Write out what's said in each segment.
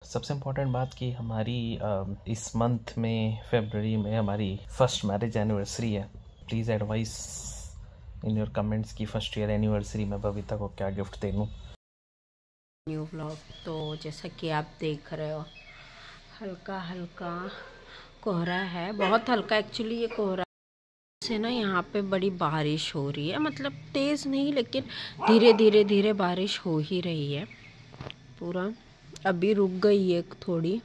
सबसे इम्पोर्टेंट बात कि हमारी इस मंथ में फरवरी में हमारी फर्स्ट मैरिज एनिवर्सरी है। Please advise in your comments की फर्स्ट ईयर एनिवर्सरी में बबीता को क्या गिफ्ट दे दूँ। New vlog. तो जैसा कि आप देख रहे हो, हल्का हल्का कोहरा है, बहुत हल्का एक्चुअली ये कोहरा से ना यहाँ पे बड़ी बारिश हो रही है, मतलब तेज़ नहीं लेकिन धीरे बारिश हो ही रही है। पूरा अभी रुक गई है थोड़ी,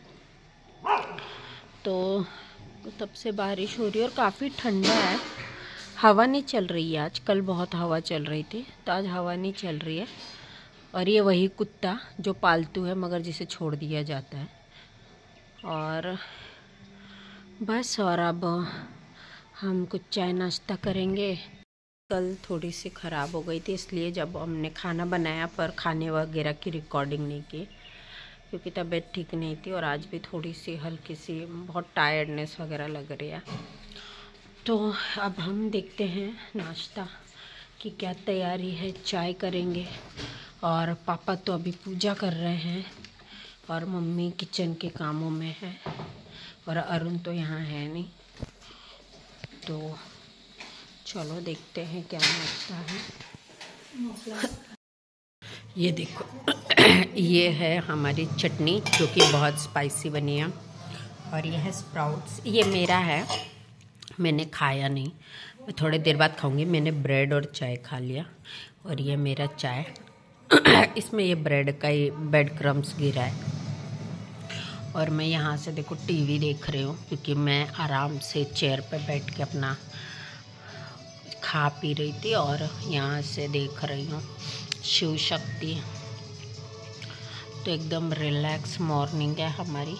तो तब से बारिश हो रही है और काफ़ी ठंडा है। हवा नहीं चल रही है आज, कल बहुत हवा चल रही थी, तो आज हवा नहीं चल रही है। और ये वही कुत्ता जो पालतू है मगर जिसे छोड़ दिया जाता है। और बस, और अब हम कुछ चाय नाश्ता करेंगे। कल थोड़ी सी ख़राब हो गई थी, इसलिए जब हमने खाना बनाया पर खाने वगैरह की रिकॉर्डिंग नहीं की क्योंकि तबीयत ठीक नहीं थी। और आज भी थोड़ी सी हल्की सी बहुत टायर्डनेस वगैरह लग रही है। तो अब हम देखते हैं नाश्ता की क्या तैयारी है। चाय करेंगे और पापा तो अभी पूजा कर रहे हैं और मम्मी किचन के कामों में है और अरुण तो यहाँ है नहीं। तो चलो देखते हैं क्या नाश्ता है। ये देखो ये है हमारी चटनी जो कि बहुत स्पाइसी बनी है। और ये है स्प्राउट्स, ये मेरा है, मैंने खाया नहीं, मैं थोड़ी देर बाद खाऊंगी। मैंने ब्रेड और चाय खा लिया। और ये मेरा चाय इसमें ये ब्रेड का ही ब्रेड क्रम्स गिरा है। और मैं यहाँ से देखो टीवी देख रही हूँ क्योंकि मैं आराम से चेयर पे बैठ के अपना खा पी रही थी। और यहाँ से देख रही हूँ शिव शक्ति। तो एकदम रिलैक्स मॉर्निंग है हमारी।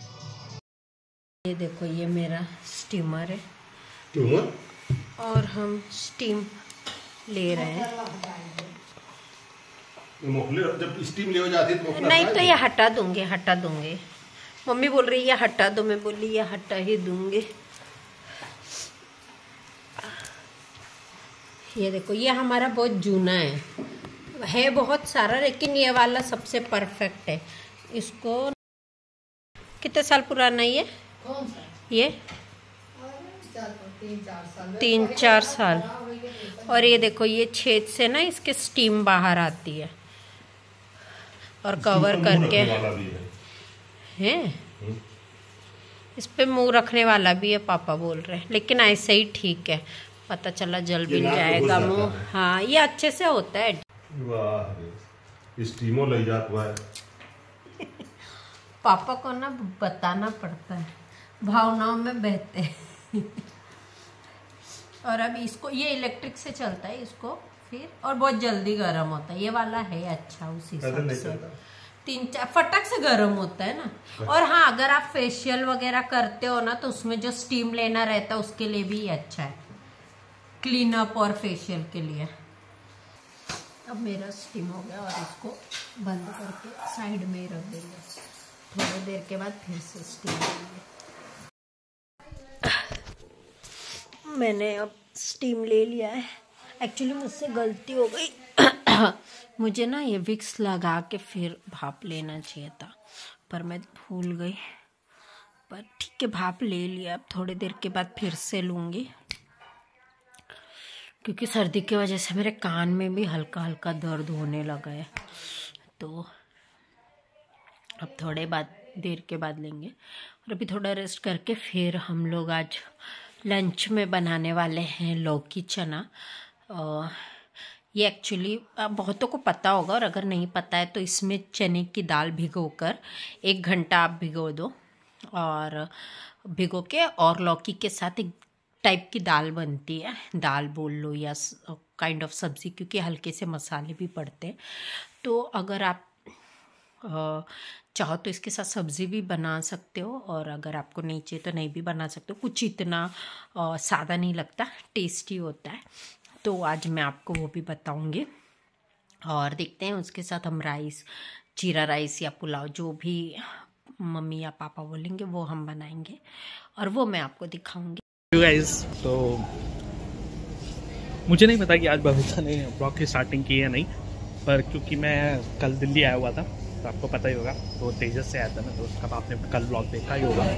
ये देखो ये मेरा स्टीमर है और हम स्टीम ले रहे हैं। जब स्टीम ले हो जाती है नहीं तो ये हटा दूंगे। मम्मी बोल रही है हटा दो, मैं बोली ये हटा ही दूंगे। ये देखो ये हमारा बहुत जूना है बहुत सारा, लेकिन ये वाला सबसे परफेक्ट है। इसको कितने साल पुराना ये? कौन सा? ये 3-4 साल। और ये देखो ये छेद से ना इसके स्टीम बाहर आती है और कवर करके है। इस पे मुंह रखने वाला भी है पापा बोल रहे हैं, लेकिन ऐसे ही ठीक है, पता चला जल भी जाएगा मुंह। हाँ ये अच्छे से होता है। स्टीमो ले जाता है। पापा को ना बताना पड़ता है, भावनाओं में बहते हैं। और अब इसको ये इलेक्ट्रिक से चलता है इसको फिर, और बहुत जल्दी गर्म होता है। ये वाला है अच्छा उसी हिसाब से 3-4 फटक से गर्म होता है ना। और हाँ अगर आप फेशियल वगैरह करते हो ना तो उसमें जो स्टीम लेना रहता है उसके लिए भी अच्छा है, क्लीन अप और फेशियल के लिए। अब मेरा स्टीम हो गया और इसको बंद करके साइड में ही रख देंगे। थोड़ी देर के बाद फिर से स्टीम लेंगे। मैंने अब स्टीम ले लिया है। एक्चुअली मुझसे गलती हो गई मुझे ना ये विक्स लगा के फिर भाप लेना चाहिए था, पर मैं भूल गई। पर ठीक है भाप ले लिया। अब थोड़ी देर के बाद फिर से लूँगी क्योंकि सर्दी की वजह से मेरे कान में भी हल्का हल्का दर्द होने लगा है। तो अब थोड़े देर के बाद लेंगे। और अभी थोड़ा रेस्ट करके फिर हम लोग आज लंच में बनाने वाले हैं लौकी चना। ये एक्चुअली बहुतों को पता होगा, और अगर नहीं पता है तो इसमें चने की दाल भिगोकर 1 घंटा आप भिगो दो, और भिगो के और लौकी के साथ एक टाइप की दाल बनती है, दाल बोल लो या काइंड ऑफ सब्ज़ी, क्योंकि हल्के से मसाले भी पड़ते हैं। तो अगर आप चाहो तो इसके साथ सब्ज़ी भी बना सकते हो, और अगर आपको नहीं चाहिए तो नहीं भी बना सकते हो। कुछ इतना सादा नहीं लगता, टेस्टी होता है। तो आज मैं आपको वो भी बताऊंगी। और देखते हैं उसके साथ हम राइस, जीरा राइस या पुलाव, जो भी मम्मी या पापा बोलेंगे वो हम बनाएंगे, और वो मैं आपको दिखाऊंगी। गाइस, तो मुझे नहीं पता कि आज बबीता ने ब्लॉग की स्टार्टिंग की है नहीं, पर क्योंकि मैं कल दिल्ली आया हुआ था तो आपको पता ही होगा, तो तेजस से आया था मैं, तो अब आपने कल ब्लॉग देखा ही होगा।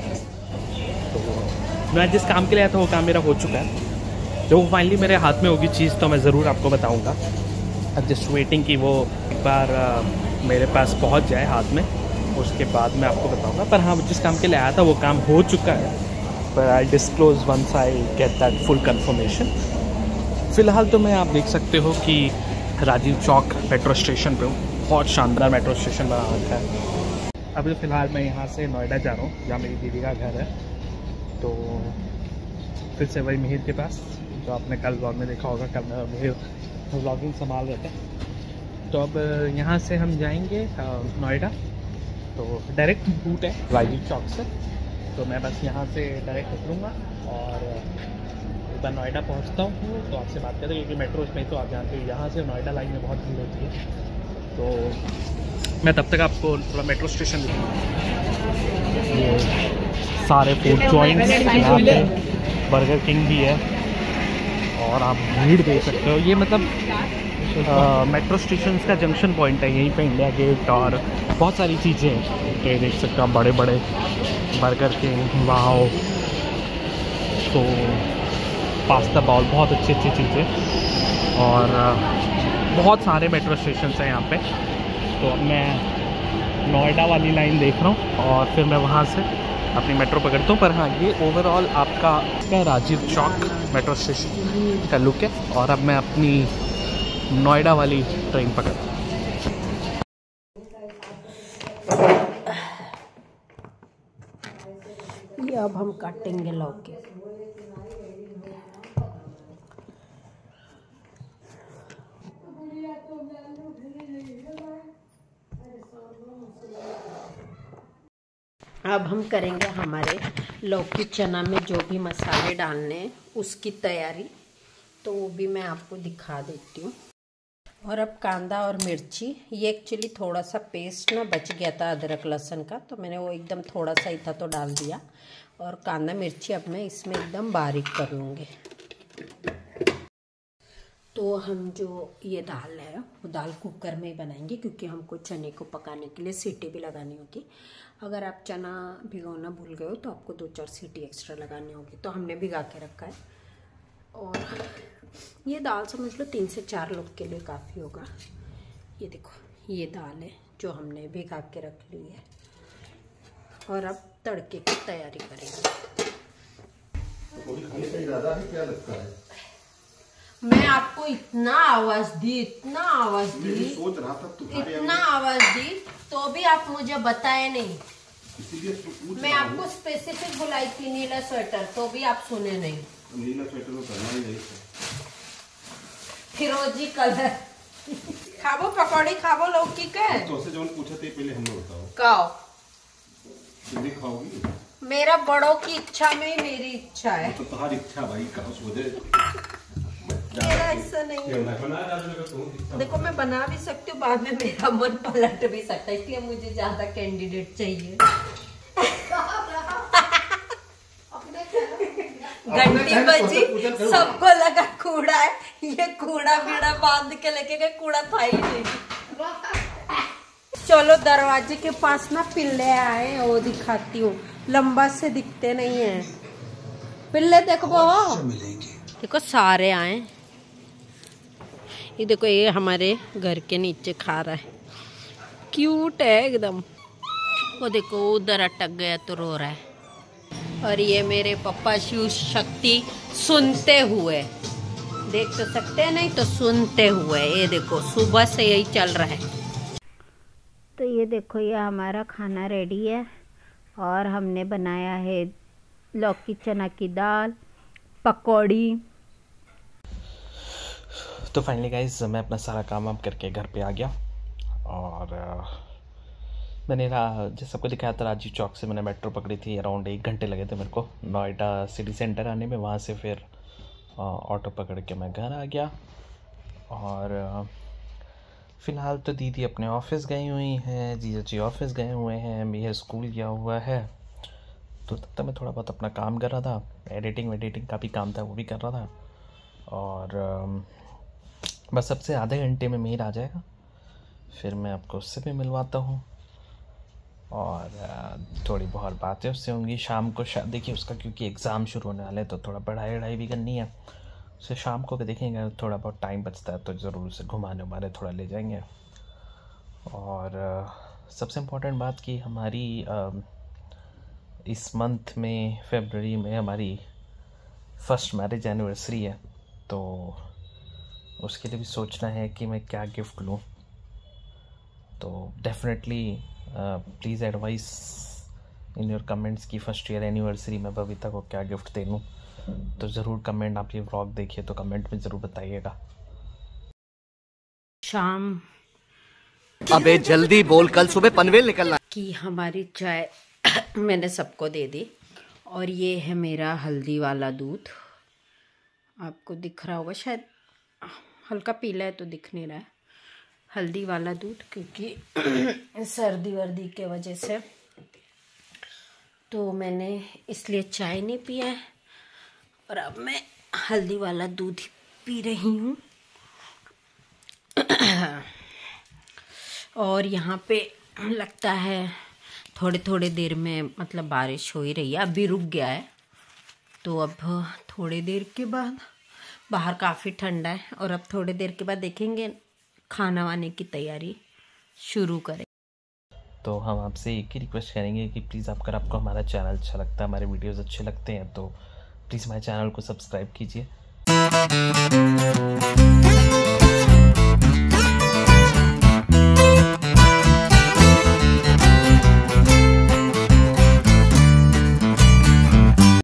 तो मैं जिस काम के लिए आया था वो काम मेरा हो चुका है। जब वो फाइनली मेरे हाथ में होगी चीज़ तो मैं ज़रूर आपको बताऊँगा। अब जस्ट वेटिंग कि वो एक बार मेरे पास पहुँच जाए हाथ में, उसके बाद मैं आपको बताऊँगा। पर हाँ, जिस काम के लिए आया था वो काम हो चुका है, पर I disclose once I get that full confirmation. फ़िलहाल तो मैं आप देख सकते हो कि राजीव चौक मेट्रो स्टेशन पे हूँ। बहुत शानदार मेट्रो स्टेशन बना रखा है। अभी फ़िलहाल मैं यहाँ से नोएडा जा रहा हूँ, जहाँ मेरी दीदी का घर है। तो फिर से वही मिहिर के पास, जो आपने कल ब्लॉग में देखा होगा, कल मिहिर ब्लॉगिंग संभाल रहे थे। तो अब यहाँ से हम जाएंगे नोएडा। तो डायरेक्ट रूट है राजीव चौक से, तो मैं बस यहाँ से डायरेक्ट उतरूँगा और एक बार नोएडा पहुँचता हूँ तो आपसे बात करें, क्योंकि मेट्रो में तो आप जानते हो यहाँ से नोएडा लाइन में बहुत भीड़ होती है। तो मैं तब तक आपको थोड़ा मेट्रो स्टेशन दिखाऊंगा। ये सारे फूड जॉइंट्स यहाँ पे, बर्गर किंग भी है और आप भीड़ देख सकते हो। ये मतलब मेट्रो स्टेशन का जंक्शन पॉइंट है, यहीं पे इंडिया गेट और बहुत सारी चीज़ें हैं। तो ये देख सकते हो आप, बड़े बड़े बर्गर किंग, वाओ, तो पास्ता बाउल, बहुत अच्छी अच्छी चीज़ें और बहुत सारे मेट्रो स्टेशन हैं यहाँ पे। तो अब मैं नोएडा वाली लाइन देख रहा हूँ और फिर मैं वहाँ से अपनी मेट्रो पकड़ता हूँ। पर हाँ, ये ओवरऑल आपका राजीव चौक मेट्रो स्टेशन का लुक है और अब मैं अपनी नोएडा वाली ट्रेन पकड़ता हूँ। ये अब हम काटेंगे लौकी। अब हम करेंगे हमारे लौकी चना में जो भी मसाले डालने हैं उसकी तैयारी, तो वो भी मैं आपको दिखा देती हूँ। और अब कांदा और मिर्ची, ये एक्चुअली थोड़ा सा पेस्ट ना बच गया था अदरक लहसुन का, तो मैंने वो एकदम थोड़ा सा ही था तो डाल दिया। और कांदा मिर्ची अब मैं इसमें एकदम बारीक कर लूँगी। तो हम जो ये दाल है वो दाल कुकर में ही बनाएंगे, क्योंकि हमको चने को पकाने के लिए सीटी भी लगानी होगी। अगर आप चना भिगोना भूल गए हो तो आपको 2-4 सीटी एक्स्ट्रा लगानी होगी। तो हमने भिगा के रखा है और ये दाल समझ लो 3 से 4 लोग के लिए काफ़ी होगा। ये देखो, ये दाल है जो हमने भिगा के रख ली है। और अब तड़के की तैयारी करेंगे। क्या लगता है? मैं आपको इतना आवाज दी, सोच रहा था इतना आवाज दी तो भी आप मुझे बताए नहीं। इसीलिए मैं आपको स्पेसिफिक बुलाई थी नीला स्वेटर, तो भी आप सुने नहीं। नीला स्वेटर में करना ही नहीं था। फिरोजी कलर। खाबो पकौड़ी, खाबो लौकी के। तो से जो पूछा थे पहले हमने बताओ। खाओ। तुम भी खाओगी? मेरा बड़ों की इच्छा में ही मेरी इच्छा है। तो तुम्हारी इच्छा भाई, कहाँ सोचे? मेरा ऐसा नहीं है। देखो मैं बना भी सकती हूँ, बाद में मेरा मन पलट भी सकता है, इसलिए मुझे ज्यादा कैंडिडेट चाहिए। घंटी बजी, सबको लगा कूड़ा है, ये कूड़ा बीड़ा बांध के लेके गए, कूड़ा था ही नहीं। चलो दरवाजे के पास ना पिल्ले आए, वो दिखाती हूँ, लंबा से दिखते नहीं है पिल्ले। देखो देखो सारे आए। ये देखो, ये हमारे घर के नीचे खा रहा है, क्यूट है एकदम। वो देखो उधर अटक गया तो रो रहा है। और ये मेरे पापा शिव शक्ति सुनते हुए, देख तो सकते हैं नहीं तो सुनते हुए। ये देखो सुबह से यही चल रहा है। तो ये देखो, ये हमारा खाना रेडी है और हमने बनाया है लौकी चना की दाल, पकौड़ी। तो फाइनली गाइज मैं अपना सारा काम वाम करके घर पे आ गया और मैंने जैसे आपको दिखाया था राजीव चौक से मैंने मेट्रो पकड़ी थी। अराउंड 1 घंटे लगे थे मेरे को नोएडा सिटी सेंटर आने में। वहाँ से फिर ऑटो पकड़ के मैं घर आ गया और फ़िलहाल तो दीदी अपने ऑफिस गई हुई हैं, जीजा जी ऑफिस गए हुए हैं, मैं स्कूल गया हुआ है। तो तब तक मैं थोड़ा बहुत अपना काम कर रहा था, एडिटिंग का भी काम था वो भी कर रहा था। और बस अब से आधे घंटे में मेल आ जाएगा, फिर मैं आपको उससे भी मिलवाता हूँ। और थोड़ी बहुत बातें उससे होंगी। शाम को देखिए उसका क्योंकि एग्ज़ाम शुरू होने वाले हैं तो थोड़ा पढ़ाई वढ़ाई भी करनी है, उसे शाम को भी देखेंगे। थोड़ा बहुत टाइम बचता है तो ज़रूर उसे घुमाने उमाने थोड़ा ले जाएंगे। और सबसे इम्पोर्टेंट बात कि हमारी इस मंथ में फरवरी में हमारी फर्स्ट मैरिज एनिवर्सरी है, तो उसके लिए भी सोचना है कि मैं क्या गिफ्ट लूँ। तो definitely please advise in your comments की फर्स्ट ईयर एनिवर्सरी में बबीता को क्या गिफ्ट दे लूँ। तो ज़रूर कमेंट, आप ये व्लॉग देखिए तो कमेंट में ज़रूर बताइएगा। शाम अबे जल्दी बोल, कल सुबह पनवेल निकलना की हमारी चाय मैंने सबको दे दी। और ये है मेरा हल्दी वाला दूध, आपको दिख रहा होगा शायद, हल्का पीला है तो दिख नहीं रहा है। हल्दी वाला दूध क्योंकि सर्दी वर्दी के वजह से तो मैंने इसलिए चाय नहीं पिया है, और अब मैं हल्दी वाला दूध ही पी रही हूँ। और यहाँ पे लगता है थोड़े देर में मतलब बारिश हो ही रही है, अभी रुक गया है। तो अब थोड़ी देर के बाद, बाहर काफ़ी ठंडा है, और अब थोड़ी देर के बाद देखेंगे खाना वाने की तैयारी शुरू करें। तो हम आपसे एक ही रिक्वेस्ट करेंगे कि प्लीज़ अगर आपको हमारा चैनल अच्छा लगता है, हमारे वीडियोस अच्छे लगते हैं, तो प्लीज़ हमारे चैनल को सब्सक्राइब कीजिए।